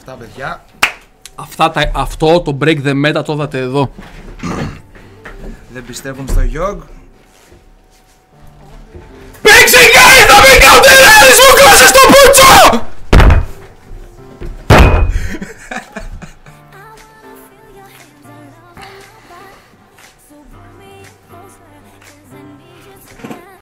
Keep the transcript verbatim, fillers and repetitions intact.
αυτά, παιδιά. Αυτά τα, αυτό το break the meta το είδατε εδώ. Δεν πιστεύουν στο Yogg.